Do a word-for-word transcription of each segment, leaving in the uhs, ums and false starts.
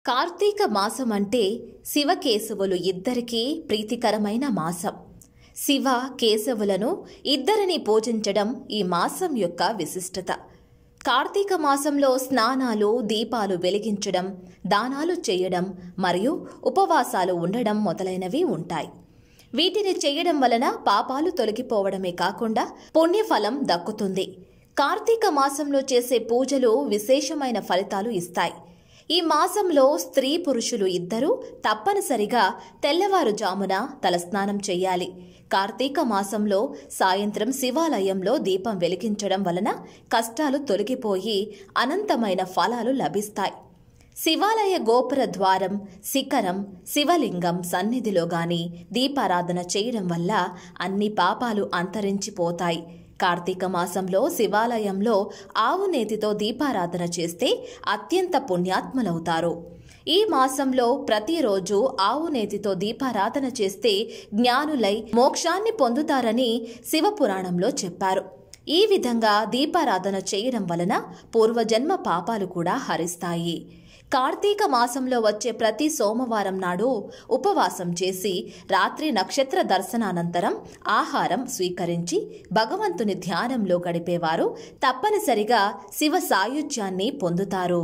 కార్తీక మాసం అంటే శివ కేశవులు ఇద్దరికీ ప్రీతికరమైన మాసం. శివ కేశవులను ఇద్దరిని పూజించడం ఈ మాసం యొక్క విశిష్టత. కార్తీక మాసంలో స్నానాలు, దీపాలు వెలిగించడం, దానాలు చేయడం మరియు ఉపవాసాలు ఉండడం మొదలైనవి ఉంటాయి. వీటిని చేయడం వలన పాపాలు తొలగిపోవడమే కాకుండా పుణ్యఫలం దక్కుతుంది. కార్తీక మాసంలో చేసే పూజలు విశేషమైన ఫలితాలు ఇస్తాయి. ఈ మాసంలో స్త్రీ పురుషులు ఇద్దరూ తప్పనిసరిగా తెల్లవారుజామున తలస్నానం చేయాలి. కార్తీక మాసంలో సాయంత్రం శివాలయంలో దీపం వెలిగించడం వలన కష్టాలు తొలగిపోయి అనంతమైన ఫలాలు లభిస్తాయి. శివాలయ గోపుర ద్వారం, శిఖరం, శివలింగం సన్నిధిలో గాని దీపారాధన చేయడం వల్ల అన్ని పాపాలు అంతరించిపోతాయి. కార్తీక మాసంలో శివాలయంలో ఆవు నేతితో దీపారాధన చేస్తే అత్యంత పుణ్యాత్ములవుతారు. ఈ మాసంలో ప్రతిరోజు ఆవు నేతితో దీపారాధన చేస్తే జ్ఞానులై మోక్షాన్ని పొందుతారని శివపురాణంలో చెప్పారు. ఈ విధంగా దీపారాధన చేయడం వలన పూర్వజన్మ పాపాలు కూడా హరిస్తాయి. కార్తీక మాసంలో వచ్చే ప్రతి సోమవారం నాడు ఉపవాసం చేసి రాత్రి నక్షత్ర దర్శనానంతరం ఆహారం స్వీకరించి భగవంతుని ధ్యానంలో గడిపేవారు తప్పనిసరిగా శివ సాయుధ్యాన్ని పొందుతారు.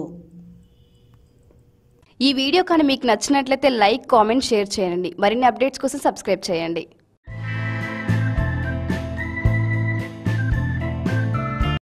ఈ వీడియో కానీ మీకు నచ్చినట్లయితే లైక్, కామెంట్, షేర్ చేయండి. మరిన్ని అప్డేట్స్ కోసం సబ్స్క్రైబ్ చేయండి.